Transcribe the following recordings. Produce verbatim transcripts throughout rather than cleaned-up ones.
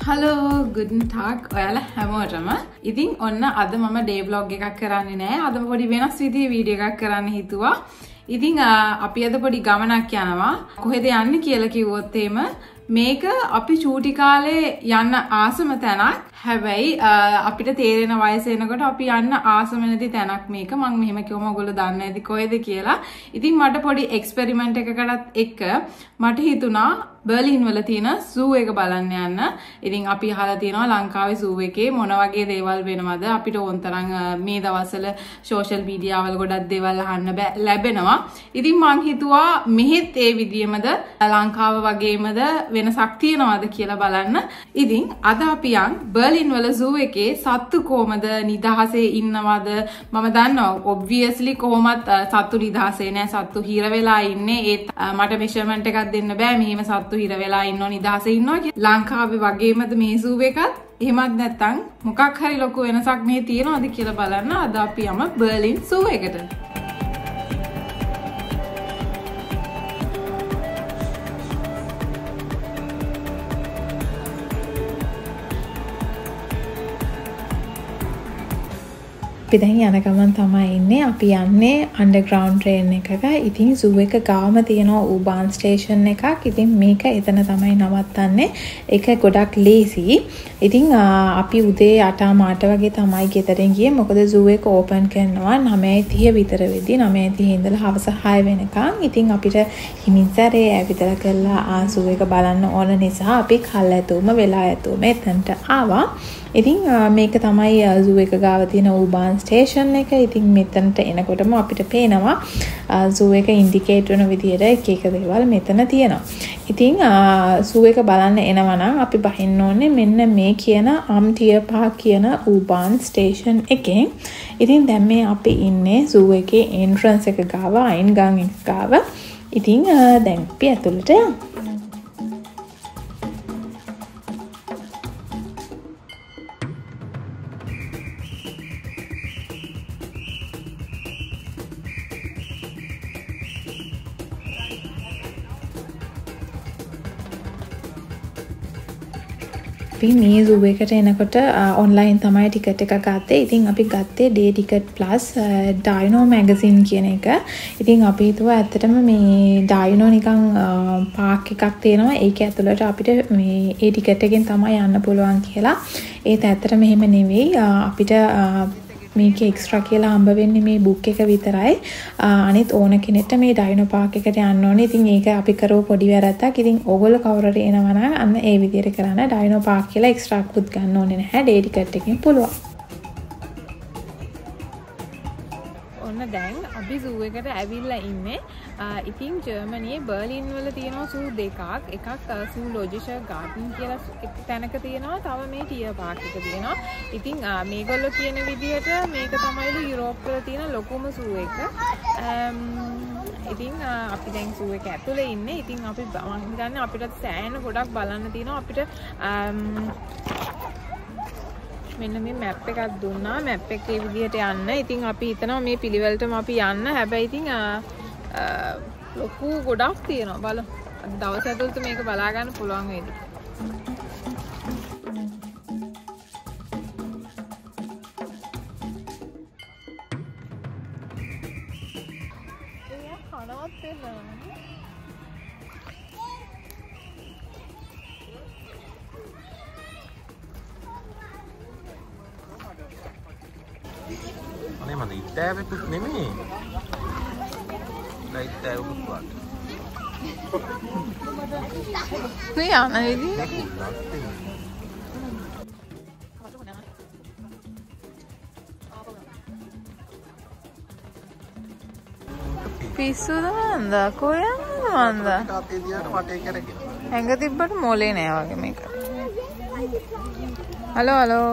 Hello, guten Tag. ඔයාලා හැමෝටම. ඉතින් ඔන්න අද මම ඩේ vlog එකක් කරන්නේ නෑ. අද පොඩි වෙනස් විදිහේ වීඩියෝ එකක් කරන්න හිතුවා. ඉතින් අපි අද පොඩි ගමනක් යනවා. කොහෙද යන්නේ කියලා කිව්වොත් එහෙම මේක අපි චූටි කාලේ යන්න ආසම තැනක්. හැබැයි අපිට තේරෙන වයස එනකොට අපි යන්න ආසම නැති තැනක් මේක. මම මෙහෙම කිව්වම ඔයගොල්ලෝ දන්නේ නැති කොහෙද කියලා. ඉතින් මට පොඩි එක්ස්පෙරිමන්ට් එකකටත් එක්ක මට හිතුණා බර්ලින් වල තියෙන සූ එක බලන්න යන්න. ඉතින් අපි අහලා තියෙනවා ලංකාවේ සූ එකේ මොන වගේ දේවල් වෙනවද අපිට ඕන තරම් මේ දවස්වල සෝෂල් මීඩියා වල ගොඩක් දේවල් අහන්න ලැබෙනවා. ඉතින් මං හිතුවා මෙහෙත් ඒ විදියමද ලංකාව වගේමද වෙනසක් තියනවද කියලා බලන්න. ඉතින් අද අපි යන් බර්ලින් වල සූ එකේ සත්තු කොහමද නිදහසේ ඉන්නවද? මම දන්නවා ඔබ්වියස්ලි කොහොමත් සත්තු නිදහසේ නෑ. සත්තු හිර වෙලා ඉන්නේ. ඒත් මට මෙෂර්මන්ට් එකක් දෙන්න බෑ. මෙහෙම සත්තු හිර වෙලා ඉන්නව නිදහසේ ඉන්නවා කියලා. ලංකාවේ වගේමද මේ සූ එකත්? එහෙමත් නැත්නම් මොකක් හරි ලොකු වෙනසක් මේ තියනවද කියලා බලන්න අද අපි යමු බර්ලින් සූ එකට. අපි දැන් යන ගමන් තමයි ඉන්නේ. අපි යන්නේ අන්ඩර්ග්‍රවුන්ඩ් ට්‍රේන් එකක. ඉතින් සූ එක ගාම තියෙන ඌබාන් ස්ටේෂන් එකක්. ඉතින් මේක එතන තමයි නවත්තන්නේ. ඒක ගොඩක් ලේසි. ඉතින් අපි උදේ අට මාට වගේ තමයි ගෙදරින් ගියේ. මොකද සූ එක ඕපන් කරනවා නවය තිහ විතර වෙද්දී. නවය තිහ ඉඳලා හවස හය වෙනකන්. ඉතින් අපිට හිමින් සැරේ ඇවිදලා කරලා ආ සූ එක බලන්න ඕන නිසා අපි කල් ඇතුම වෙලා ඇතුම එතනට ආවා. ඉතින් මේක තමයි සූ එක ගාව තියෙන ඌබාන් ස්ටේෂන් එක. ඉතින් මෙතනට එනකොටම අපිට පේනවා සූ එක ඉන්ඩිකේට් වෙන විදියට එක එක දේවල් මෙතන තියෙනවා. ඉතින් සූ එක බලන්න එනවා නම් අපි බහින්න ඕනේ මෙන්න මේ කියන අම්ටිය පහ කියන ඌබාන් ස්ටේෂන් එකෙන්. ඉතින් දැන් මේ අපි ඉන්නේ සූ එකේ එන්ට්‍රන්ස් එක ගාව, අයින්ගම් එක ගාව. ඉතින් දැන් අපි ඇතුළට යමු. අපි මේ සූ එකට එනකොට ඔන්ලයින් තමයි ටිකට් එක ගත්තේ. ඉතින් අපි ගත්තේ day ticket plus dino magazine කියන එක. ඉතින් අපි හිතුවා ඇත්තටම මේ ඩයිනෝ නිකන් පාක් එකක් තියෙනවා. ඒක ඇතුළට අපිට මේ ඒ ටිකට් එකෙන් තමයි යන්න පුළුවන් කියලා. ඒත් ඇත්තටම එහෙම නෙවෙයි. අපිට මේක එක්ස්ට්‍රා කියලා හම්බ වෙන්නේ මේ බුක් එක විතරයි. අනිත් ඕන කෙනෙක්ට මේ ඩයිනෝ පාක් එකට යන්න ඕනේ. ඉතින් ඒක අපි කරව පොඩි වැරද්දක්. ඉතින් ඕගොල්ලෝ කවුරු හරි එනවා නම් අන්න ඒ විදිහට කරන්න ඩයිනෝ පාක් කියලා එක්ස්ට්‍රා කුත් ගන්න ඕනේ නැහැ. ඩේ ටිකට් එකෙන් පුළුවන්. ඔන්න දැන් අපි සූ එකට ඇවිල්ලා ඉන්නේ. ඉතින් ජර්මනියේ බර්ලින් වල තියෙනවා සූ දෙකක්. එකක් සූ ලොජිෂර් ගාඩන් කියලා තැනක තියෙනවා. තව මේ ටියර් පාක් එක තියෙනවා. ඉතින් මේගොල්ලෝ කියන විදිහට මේක තමයිලු යුරෝප් වල තියෙන ලොකුම සූ එක. ඉතින් අපි දැන් සූ එක ඇතුලේ ඉන්නේ. ඉතින් අපි මම හිතන්නේ අපිට සෑහෙන ගොඩක් බලන්න තියෙනවා. අපිට මෙන්න මේ මැප් එකක් දුන්නා. මැප් එකේ විදිහට යන්න. ඉතින් අපි හිතනවා මේ පිළිවෙලටම අපි යන්න. හැබැයි ඉතින් ලොකු ගොඩක් තියෙනවා. බලමු. දවස් ඇතුළත මේක බලා ගන්න පුළුවන් වේද? අනේ මම ඉත්තෑවෙකුත් නෙමෙයි. ඉත්තෑවෙකුත් වාට. නේ අනේදී පිස්සුද මන්ද? කොහෙන්ද මන්ද? තාත්තේ දිහාට වටේ කරගෙන. හැංග තිබ්බට මොලේ නෑ වගේ මේක. Hello hello.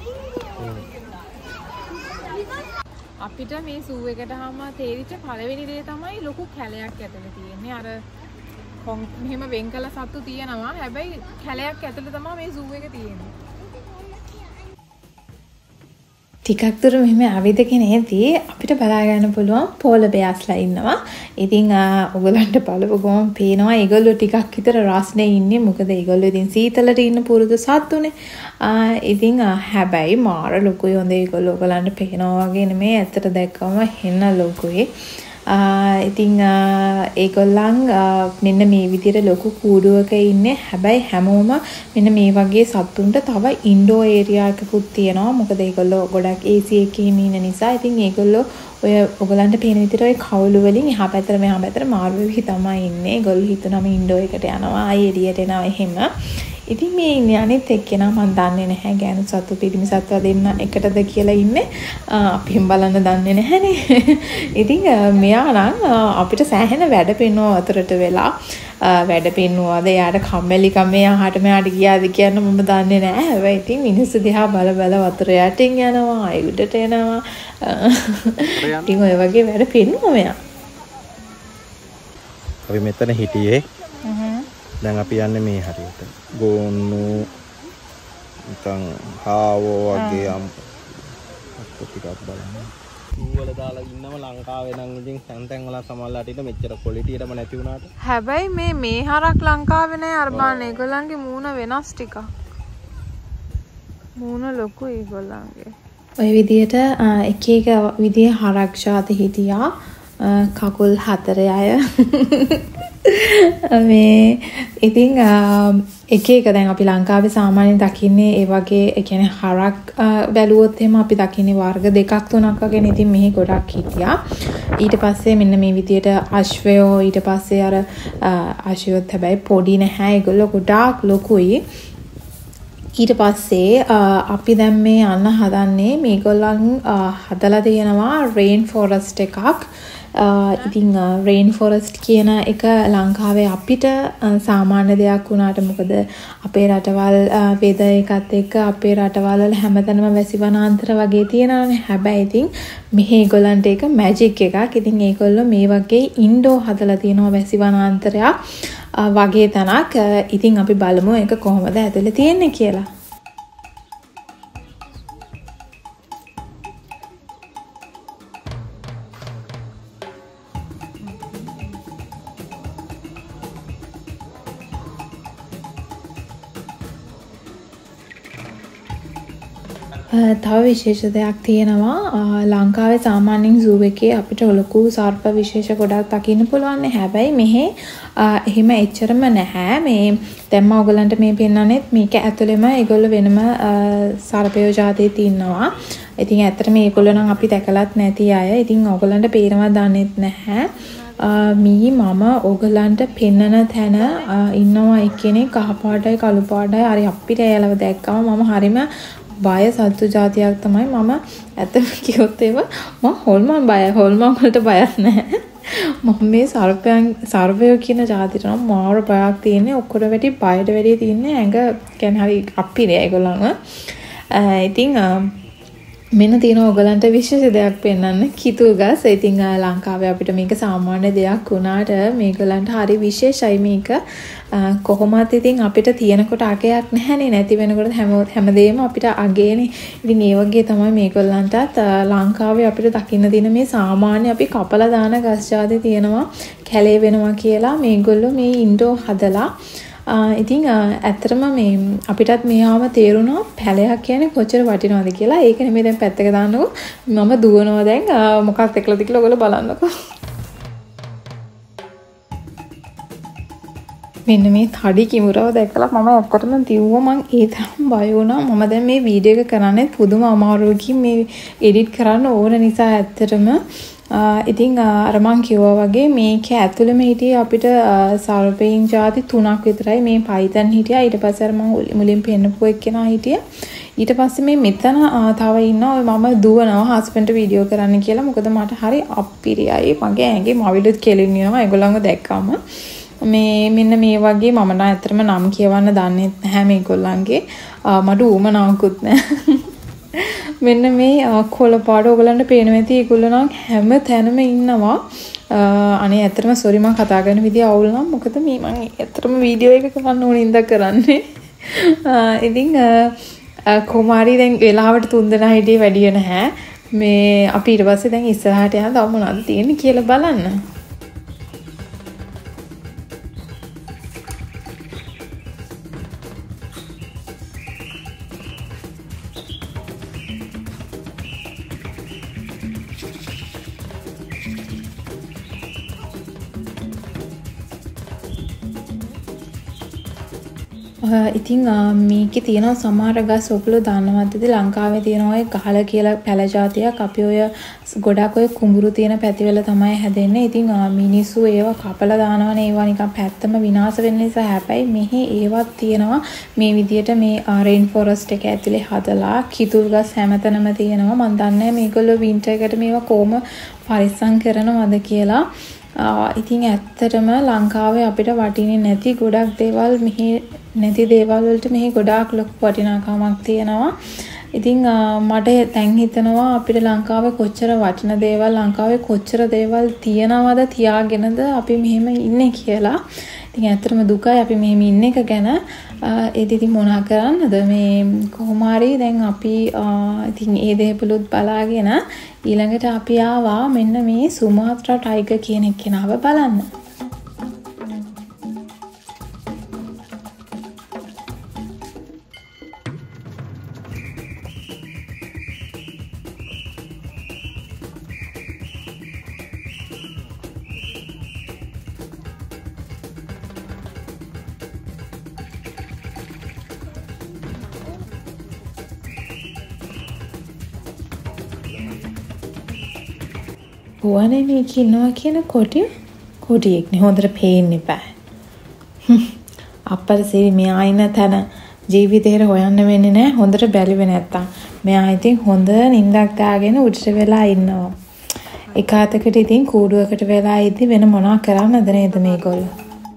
අපිට මේ සූ එකට හැම තේරිච්ච පළවෙනි දේ තමයි ලොකු කැලයක් ඇතුලේ තියෙන්නේ. අර මෙහෙම වෙන් කළ සතු තියෙනවා. හැබැයි කැලයක් ඇතුලේ තමයි මේ සූ එක තියෙන්නේ. ටිකක් දුර මෙහෙම ඇවිදගෙන එද්දී අපිට බලා ගන්න පුළුවන් පෝල බෑස්ලා ඉන්නවා. ඉතින් ඔයගලන්ට බලපු ගමන් පේනවා ඒගොල්ලෝ ටිකක් විතර රස්නේ ඉන්නේ. මොකද ඒගොල්ලෝ ඉතින් සීතලට ඉන්න පුරුදු සත්තුනේ. ඉතින් හැබැයි මාර ලොකුයි හොඳ ඒගොල්ලෝ ඔයගලන්ට පේනවා වගේ නෙමෙයි. ඇත්තට දැක්කම හෙන්න ලොකුයි. ඉතින් ඒගොල්ලන් මෙන්න මේ විදිහට ලොකු කූඩුවක ඉන්නේ. හැබැයි හැමෝම මෙන්න මේ වගේ සත්තුන්ට තව ඉන්ඩෝ ඒරියා එකකුත් තියෙනවා. මොකද ඒගොල්ලෝ ගොඩක් ඒ සී එකේ ඉන්න නිසා. ඉතින් ඒගොල්ලෝ ඔය ඔයගලන්ට පේන විදිහට ඔය කවුළු වලින් එහා පැත්තට මෙහා පැත්තට මාරු වෙවි තමයි ඉන්නේ. ඒගොල්ලෝ හිතනම ඉන්ඩෝ එකට යනවා. ආයෙ එළියට එනවා එහෙම. ඉතින් මේ ඉන්නේ අනිත් එක්කෙනා මම දන්නේ නැහැ ගෑනු සත්තු පිරිමි සත්තු දෙන්න එකටද කියලා ඉන්නේ. අපිම බලන්න දන්නේ නැහනේ. ඉතින් මෙයා නම් අපිට සෑහෙන වැඩ පෙන්නුවා අතරට වෙලා. වැඩ පෙන්නුවාද එයාට කම්මැලි කමේ අහට මෙයාට ගියාද කියන්න මම දන්නේ නැහැ. හැබැයි ඉතින් මිනිස්සු දිහා බල බල වතුර යටින් යනවා, ආයෙ උඩට එනවා. ඉතින් ඔය වගේ වැඩ පෙන්නුවා මෙයා. අපි මෙතන හිටියේ. දැන් අපි යන්නේ මේ හරියට ගෝන්නු නිකන් හාවෝ වගේ යම් ටිකක් බලන්න. ඌවල දාලා ඉන්නම ලංකාවේ නම් ඉතින් තැන් තැන් වල සමහරලාට ඉත මෙච්චර ක්වොලිටියටම නැති වුණාට. හැබැයි මේ මේ හරක් ලංකාවේ නෑ අර බලන්න ඒගොල්ලන්ගේ මූණ වෙනස් ටිකක්. මූණ ලොකු ඒගොල්ලන්ගේ. ඔය විදියට එක එක විදිය හරක් ශාති හිටියා. කකුල් හතරේ අය. මේ ඉතින් එක එක දැන් අපි ලංකාවේ සාමාන්‍යයෙන් දකින්නේ ඒ වගේ ඒ කියන්නේ හරක් බැලුවොත් එහෙම අපි දකින්නේ වර්ග දෙකක් තුනක් වගේ. ඉතින් මෙහි ගොඩක් හිටියා. ඊට පස්සේ මෙන්න මේ විදියට අශ්වයෝ ඊට පස්සේ අර අශ්වයොත් හැබැයි පොඩි නැහැ. ඒගොල්ලෝ ගොඩාක් ලොකුයි. ඊට පස්සේ අපි දැන් මේ යන්න හදන්නේ මේගොල්ලන් හදලා තියෙනවා රේන් ෆොරස්ට් එකක්. ඉතින් රේන් ෆොරස්ට් කියන එක ලංකාවේ අපිට සාමාන්‍ය දෙයක් වුණාට මොකද අපේ රටවල් වේද එකත් එක්ක අපේ රටවල් වල හැමතැනම වැසි වනාන්තර වගේ තියෙනවානේ. හැබැයි ඉතින් මෙහි ඒගොල්ලන්ට ඒක මැජික් එකක්. ඉතින් ඒගොල්ලෝ මේ වගේ ඉන්ඩෝ හදලා තියෙනවා වැසි වනාන්තරයක් වගේ තැනක්. ඉතින් අපි බලමු ඒක කොහොමද ඇතුලේ තියෙන්නේ කියලා. තව විශේෂ දෙයක් තියෙනවා. ලංකාවේ සාමාන්‍යයෙන් සූ එකේ අපිට ලොකු සර්ප විශේෂ ගොඩක් දකින්න පුළුවන්. හැබැයි මෙහි එහෙම එච්චරම නැහැ. මේ දැන් මම ඔයගලන්ට මේ පෙන්නන්නේත් මේක ඇතුළෙම ඒගොල්ලෝ වෙනම සර්පයෝ જાතිත් ඉන්නවා. ඉතින් ඇත්තට මේගොල්ලෝ නම් අපි දැකලත් නැති අය. ඉතින් ඔයගලන්ට පේනවා දන්නෙත් නැහැ. මී මම ඔයගලන්ට පෙන්නන තැන ඉන්නවා එක්කෙනෙක් කහ පාටයි කළු පාටයි. හරි අපිට එයාලව දැක්කම මම හරිම බය සත්තු జాතියක් තමයි. මම ඇත්තම කිව්වොත් ඒව මම හොල්මන් බයයි. හොල්මන් වලට බයක් නැහැ. මම මේ සර්පයන් සර්පයෝ කියන జాතියට නම් මාර බයක් තියෙන්නේ. ඔක්කොට වැඩි බයට වැඩි තියෙන්නේ ඇඟ කියන්නේ හරි අප්පිනේ ඒගොල්ලන්ව. ඉතින් මෙන්න තියෙන ඔයගලන්ට විශේෂ දෙයක් පෙන්වන්න කිතුල් ගස්. ඉතින් ලංකාවේ අපිට මේක සාමාන්‍ය දෙයක් වුණාට මේගොල්ලන්ට හරි විශේෂයි මේක. කොහොමත් ඉතින් අපිට තියෙනකොට අගයක් නැහැනේ. නැති වෙනකොට හැම හැමදේම අපිට අගේනේ. ඉතින් ඒ වගේ තමයි මේගොල්ලන්ටත් ලංකාවේ අපිට දකින්න දින මේ සාමාන්‍ය අපි කපලා දාන ගස් జాති තියෙනවා කැලේ වෙනවා කියලා මේගොල්ලෝ මේ ඉන්ඩෝ හදලා. ඉතින් ඇත්තටම මේ අපිටත් මෙයාම තේරුණා පැලයක් කියන්නේ කොච්චර වටිනවද කියලා. ඒක නෙමෙයි දැන් පැත්තක දාන්නකො. මම දුවනවා දැන් මොකක්ද එක්ලද කියලා ඔයගොල්ලෝ බලන්නකො. මෙන්න මේ තඩි කිමුරව දැකලා මම ඔක්කොටම දිව්වා. මං ඒ තරම් බය වුණා. මම දැන් මේ වීඩියෝ එක කරන්නේ පුදුම අමාරුවකින් මේ එඩිට් කරන්න ඕන නිසා ඇත්තටම ඉතින් අර මං කිව්වා වගේ මේක ඇතුළෙම හිටියේ අපිට සර්පයින් ಜಾති තුනක් විතරයි. මේ පයිතන් හිටියා. ඊට පස්සේ අර මං මුලින් පෙන්නපු එක්කෙනා හිටියා. ඊට පස්සේ මේ මෙතන තව ඉන්නවා. මම දුවනවා හස්බන්ඩ්ට වීඩියෝ කරන්න කියලා. මොකද මට හරි අප්පිරියයි. මගේ ඇඟේ මවිලුත් කෙලින්නවා ඒගොල්ලන්ව දැක්කම. මේ මෙන්න මේ වගේ මම නම් ඇත්තටම නම් කියවන්න දන්නේ නැහැ මේගොල්ලන්ගේ. මට ඌමනාවකුත් නැහැ. මෙන්න මේ කොළපාඩ ඔයගලන්ට පේනවා ඇති. ඒගොල්ලෝ නම් හැම තැනම ඉන්නවා. අනේ ඇත්තටම සෝරි මම කතා කරන විදිය අවුල් නම්. මොකද මේ මම ඇත්තටම වීඩියෝ එක කරන්න ඕන ඉඳලා කරන්නේ. ඉතින් කුමාරි දැන් වෙලාවට තුන් දෙනා හිටියේ වැඩි නැහැ. මේ අපි ඊට පස්සේ දැන් ඉස්සරහට යන තව මොනවද තියෙන්නේ කියලා බලන්න. ඉතින් මේකේ තියෙන සමහර ගස් ඔයගොල්ලෝ දන්නවද ලංකාවේ තියෙන ඔය ගහල කියලා පැල జాතියක් අපි ඔය ගොඩක් ඔය කුඹුරු තියෙන පැතිවල තමයි හැදෙන්නේ. ඉතින් මිනිස්සු ඒවා කපලා දානවනේ ඒවා නිකන් පැත්තම විනාශ වෙන්න නිසා. හැබැයි මෙහි ඒවත් තියෙනවා මේ විදියට මේ රේන් ෆොරස්ට් එක ඇතුලේ හදලා කිතුල් ගස් හැමතැනම තියෙනවා. මම දන්නේ මේගොල්ලෝ වින්ටර් එකට මේවා කොහොම පරිස්සම් කරනවද කියලා. ඉතින් ඇත්තටම ලංකාවේ අපිට වටින්නේ නැති ගොඩක් දේවල් මෙහි නැති දේවල් වලට මෙහි ගොඩාක් ලොකු වටිනාකමක් තියෙනවා. ඉතින් මට දැන් හිතෙනවා අපිට ලංකාවේ කොච්චර වටින දේවල් ලංකාවේ කොච්චර දේවල් තියනවද තියාගෙනද අපි මෙහෙම ඉන්නේ කියලා. ඉතින් ඇත්තටම දුකයි අපි මෙහෙම ඉන්න එක ගැන. ඒත් ඉතින් මොනා කරන්නද මේ කොහොම හරි දැන් අපි ඉතින් ඒ දේපලුත් බලාගෙන ඊළඟට අපි ආවා මෙන්න මේ සුමාත්‍රා ටයිගර් කියන එක්කෙනාව බලන්න. ඕනේ මේක ඉන්නවා කියන කොටිය කොටියෙක් නේ හොඳට පේන්නේ බෑ. අප්පර සේවි මෙයා ඉන්න තැන ජීවිතේට හොයන්න වෙන්නේ නැහැ හොඳට බැලුවේ නැත්තම්. මෙයා ඉතින් හොඳ නිින්දක් දාගෙන උඩට වෙලා ඉන්නවා. එක අතකට ඉතින් කූඩුවකට වෙලා ඉද්දි වෙන මොනවා කරන්නද නේද මේගොල්ලෝ.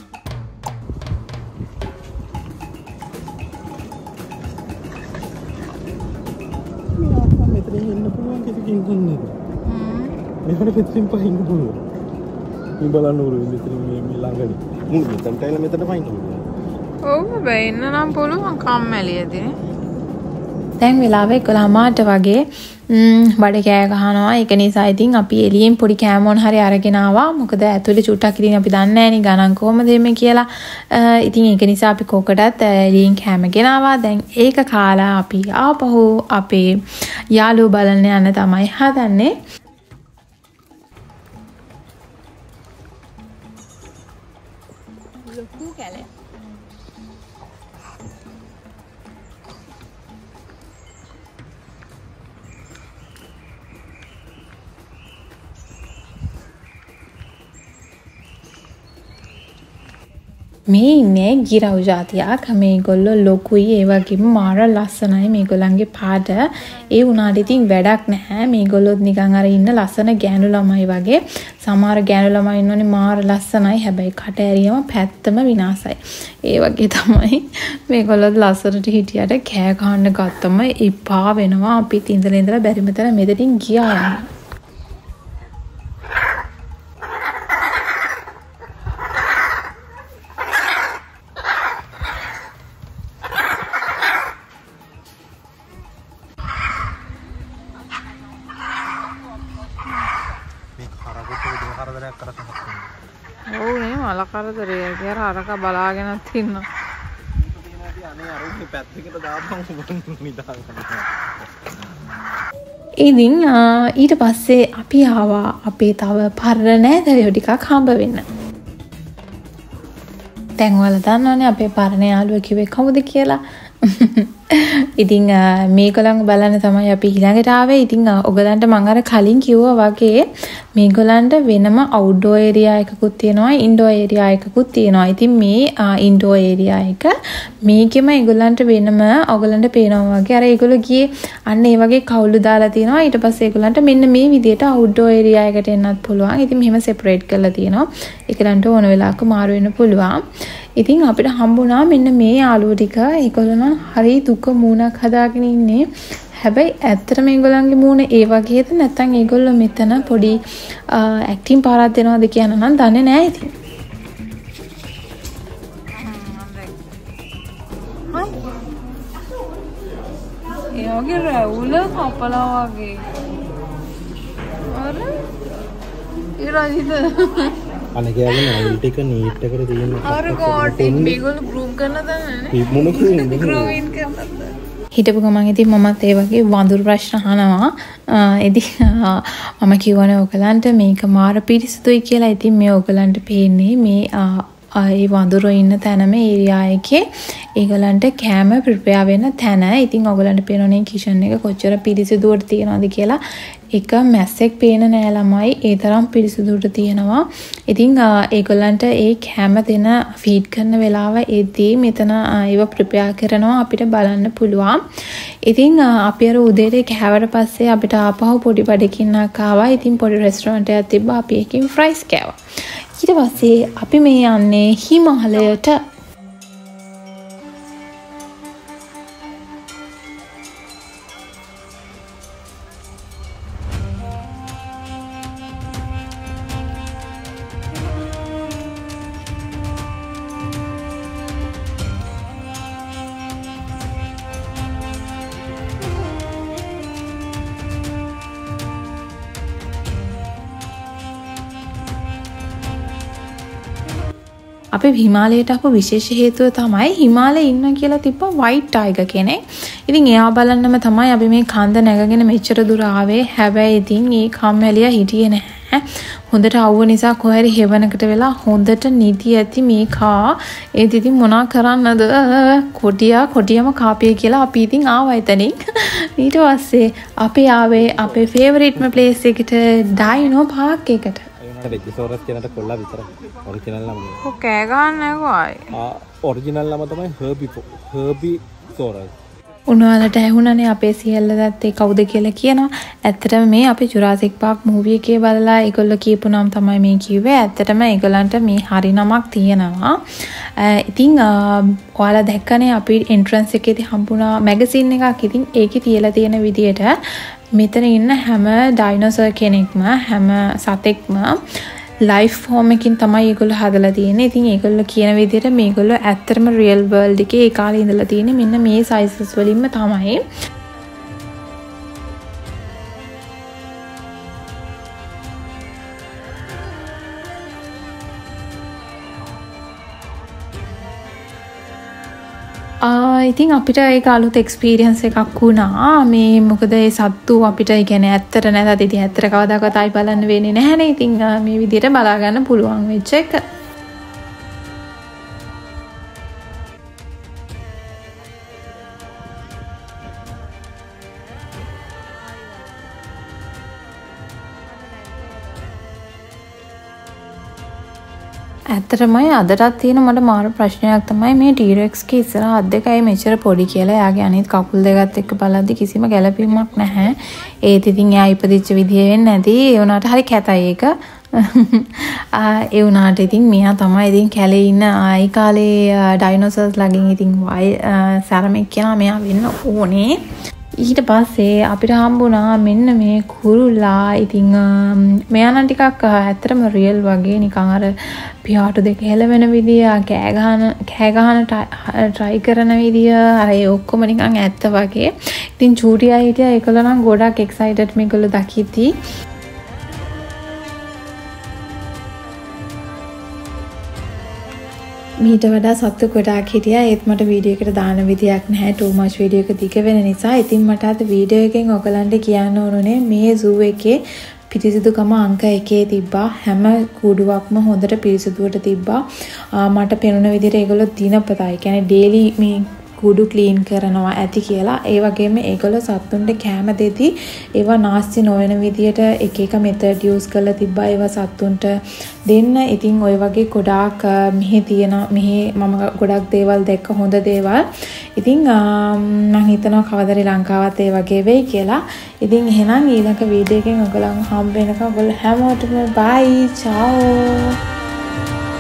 මේකට පිටින් පහින්න පුළුවන්. මේ බලන්න ඕනේ මෙතන මේ මේ ළඟනේ. මුළු මෙතන තැයිලා මෙතන පහින්න පුළුවන්. ඔව් බෑ ඉන්න නම් පුළුවන් කම්මැලියදී. දැන් වෙලාව එකොළහමාරට වගේ බඩ කෑ ගහනවා. ඒක නිසා ඉතින් අපි එළියෙන් පොඩි කෑමොන් හරි අරගෙන ආවා. මොකද ඇතුලේ චුට්ටක් ඉතින් අපි දන්නේ නැහැ නේ ගණන් කොහමද එන්නේ කියලා. ඉතින් ඒක නිසා අපි කොකටත් එළියෙන් කෑම ගෙනාවා. දැන් ඒක කාලා අපි ආපහු අපේ යාළුවෝ බලන්න යන්න තමයි හදන්නේ. මේ ඉන්නේ ගිරව් జాතියක්. මේගොල්ලෝ ලොකුයි ඒ වගේම මාර ලස්සනයි මේගොල්ලන්ගේ පාට. ඒ වුණාට ඉතින් වැඩක් නැහැ. මේගොල්ලොත් නිකන් අර ඉන්න ලස්සන ගෑනු ළමයි වගේ. සමහර ගෑනු ළමයි ඉන්නෝනේ මාර ලස්සනයි. හැබැයි කට ඇරියම පැත්තම විනාසයි. ඒ වගේ තමයි මේගොල්ලොත් ලස්සනට හිටියට කෑ ගහන්න ගත්තම එපා වෙනවා. අපිත් ඉඳලා ඉඳලා බැරිම තරම් මෙතනින් ගියා යනවා. ඔව් නේ මල කරදරේ කියලා අරක බලාගෙනත් ඉන්නවා. අනේ අරුගේ පැත්තකට දාපන් නිදා ගන්න. ඉතින් ඊට පස්සේ අපි ආවා අපේ තව පරණ නෑදෑයෝ ටිකක් හම්බ වෙන්න. දැන් ඔයාලා දන්නවනේ අපේ පරණ යාළුවා කිව්වේ කවුද කියලා. ඉතින් මේගොල්ලන් බලන්න තමයි අපි ඊළඟට ආවේ. ඉතින් ඔයගලන්ට මම අර කලින් කිව්වා වගේ මේගොල්ලන්ට වෙනම අවුට්ඩෝර් ඒරියා එකකුත් තියෙනවා ඉන්ඩෝර් ඒරියා එකකුත් තියෙනවා. ඉතින් මේ ඉන්ඩෝර් ඒරියා එක මේකෙම ඒගොල්ලන්ට වෙනම ඔයගලන්ට පේනවා වගේ අර ඒගොල්ලෝ ගියේ අන්න ඒ වගේ කවුළු දාලා තියෙනවා. ඊට පස්සේ ඒගොල්ලන්ට මෙන්න මේ විදිහට අවුට්ඩෝර් ඒරියා එකට එන්නත් පුළුවන්. ඉතින් මෙහෙම සෙපරේට් කරලා තියෙනවා. ඒකලන්ට ඕන වෙලාවක මාරු වෙන්න පුළුවන්. ඉතින් අපිට හම්බුණා මෙන්න මේ යාළුවෝ ටික. ඒගොල්ලෝ නම් හරි දුක මූණක් හදාගෙන ඉන්නේ. හැබැයි ඇත්තටම මේගොල්ලන්ගේ මූණ ඒ වගේද නැත්නම් ඒගොල්ලෝ මෙතන පොඩි ඇක්ටිං පාරක් දෙනවද කියන නම් දන්නේ නැහැ ඉතින්. ඒ වගේ රැවුල කපලා වගේ. අර ඉරයිද? අනේ කියන්නේ නයිල් ටික නීට් එකට තියෙන. අර කෝටින් මේගොල්ලෝ ගෲප් කරන දන්නේ. මොන කරුණද? ගෲවින් කරනද? හිටපු ගමන් ඉතින් මමත් ඒ වගේ වඳුරු ප්‍රශ්න අහනවා. ඉතින් මම කියවනේ ඔයගලන්ට මේක මාර පිරිසුදුයි කියලා. ඉතින් මේ ඔයගලන්ට පේන්නේ මේ ඒ වඳුරු ඉන්න තැන මේ ඒරියා එකේ ඒගොල්ලන්ට කැම ප්‍රිපෙයාර් වෙන තැන. ඉතින් ඔයගලන්ට පේනෝනේ කිචන් එක කොච්චර පිරිසිදුවට තියනවද කියලා. එක මැස්සෙක් පේන නෑ ළමයි. ඒ තරම් පිරිසිදුවට තියෙනවා. ඉතින් ඒගොල්ලන්ට ඒ කැම දෙන ෆීඩ් කරන වෙලාව එදී මෙතන ඒව ප්‍රිපෙයාර් කරනවා අපිට බලන්න පුළුවන්. ඉතින් අපි අර උදේට කෑවට පස්සේ අපිට ආපහු පොඩි බඩකින්නක් ආවා. ඉතින් පොඩි රෙස්ටොරන්ට් එකක් තිබ්බා. අපි එකකින් ෆ්‍රයිස් කෑවා. ඊට පස්සේ අපි මේ යන්නේ හිමාලයට. අපි හිමාලයට ආපු විශේෂ හේතුව තමයි හිමාලයේ ඉන්න කියලා තිබ්බ වයිට් ටයිගර් කෙනෙක්. ඉතින් එයා බලන්නම තමයි අපි මේ කන්ද නැගගෙන මෙච්චර දුර ආවේ. හැබැයි ඉතින් ඒ කම්මැලියා හිටියේ නැහැ. හොඳට අවුව නිසා කොහරි හෙවණකට වෙලා හොඳට නිදි ඇති මේ කා. ඒත් ඉතින් මොනා කරන්නද? කොටියා කොටියම කාපිය කියලා අපි ඉතින් ආවා එතනින්. ඊට පස්සේ අපි ආවේ අපේ ෆේවරිට්ම ප්ලේස් එකට ඩයිනෝ පාක් එකට. වෙජිසෝරස් කියනට කොල්ලා විතරයි. ඔරිජිනල් නම. ඔක කෑ ගන්න නෑකෝයි. ආ ඔරිජිනල් නම තමයි හර්බි හර්බි සෝරස්. උන්වලට ඇහුණනේ අපේ සියල්ල දැත්තේ කවුද කියලා කියනවා. ඇත්තටම මේ අපේ ජුරාසික් පාක් මූවි එකේ බලලා ඒගොල්ලෝ කියපු නම තමයි මේ කිව්වේ. ඇත්තටම ඒගොල්ලන්ට මේ හරි නමක් තියෙනවා. ඉතින් ඔයාලා දැක්කනේ අපි එන්ට්‍රන්ස් එකේදී හම්බුණා මැගසින් එකක්. ඉතින් ඒකේ තියලා තියෙන විදියට මෙතන ඉන්න හැම ඩයිනෝසර් කෙනෙක්ම හැම සතෙක්ම ලයිෆ් ෆෝම් එකකින් තමයි ඒගොල්ලෝ හදලා තියෙන්නේ. ඉතින් ඒගොල්ලෝ කියන විදිහට මේගොල්ලෝ ඇත්තටම රියල් වර්ල්ඩ් එකේ ඒ කාලේ ඉඳලා තියෙන්නේ මෙන්න මේ සයිසස් වලින්ම තමයි. ඉතින් අපිට ඒක අලුත් එක්ස්පීරියන්ස් එකක් වුණා. මේ මොකද ඒ සත්තු අපිට කියන්නේ ඇත්තට නැතත් ඉතින් ඇත්තට කවදාකවත් ආයි බලන්න වෙන්නේ නැහැනේ. ඉතින් මේ විදිහට බලා ගන්න පුළුවන් වෙච්ච එක. ඇත්තටමයි අදටත් තියෙන මට මාර ප්‍රශ්නයක් තමයි මේ ටීරෙක්ස් ගේ ඉස්සරහ අත් දෙකයි මෙච්චර පොඩි කියලා. එයාගේ අනිත් කකුල් දෙකත් එක්ක බලද්දි කිසිම ගැළපීමක් නැහැ. ඒත් ඉතින් එයා ඉපදිච්ච විදිය වෙන්නේ නැති. ඒ වුණාට හරි කැතයි ඒක. ඒ වුණාට ඉතින් මෙයා තමයි ඉතින් කැලේ ඉන්න ආයි කාලේ ඩයිනෝසර්ස් ළඟින් ඉතින් සැරමෙක් කියනවා මෙයා වෙන්න ඕනේ. ඊට පස්සේ අපිට හම්බුණා මෙන්න මේ කුරුල්ලා. ඉතින් මෙයා නම් ටිකක් ඇත්තටම රියල් වගේ නිකන් අර පියාටු දෙක හෙලවෙන විදිය, කෑ ගහන කෑ ගහන try කරන විදිය, අර ඒ ඔක්කොම නිකන් ඇත්ත වගේ. ඉතින් චූටියා හිටියා ඒකල නම් ගොඩක් එක්සයිටඩ් මේගොල්ලෝ දකිද්දි. මීට වඩා සත්තු ගොඩාක් හිටියා. ඒත් මට වීඩියෝ එකට දාන විදියක් නැහැ. too much වීඩියෝ එක දිග වෙන නිසා. ඉතින් මට අද වීඩියෝ එකෙන් ඔයගලන්ට කියන්න ඕනේ මේ zoo එකේ පිරිසිදුකම අංක එකේ තිබ්බා. හැම කුඩුවක්ම හොඳට පිරිසිදුවට තිබ්බා. මට පෙනුන විදිහට ඒගොල්ලෝ දිනපතයි. කියන්නේ ඩේලි මේ කුඩු ක්ලීන් කරනවා ඇති කියලා. ඒ වගේම ඒගොල්ලෝ සත්තුන්ට කැම දෙති ඒවා නාස්ති නොවන විදියට එක එක මෙතඩ් යූස් කරලා තිබ්බා ඒවා සත්තුන්ට දෙන්න. ඉතින් ওই වගේ ගොඩාක් මෙහි තියෙන මෙහි මම ගොඩක් දේවල් දැක්ක හොඳ දේවල්. ඉතින් මම හිතනවා කවදාද ලංකාවත් ඒ වගේ වෙයි කියලා. ඉතින් එහෙනම් ඊළඟ වීඩියෝ එකෙන් ඔයගලන් හම්බ වෙනකම් ඔයගොල්ලෝ හැමෝටම බයි චාෝ.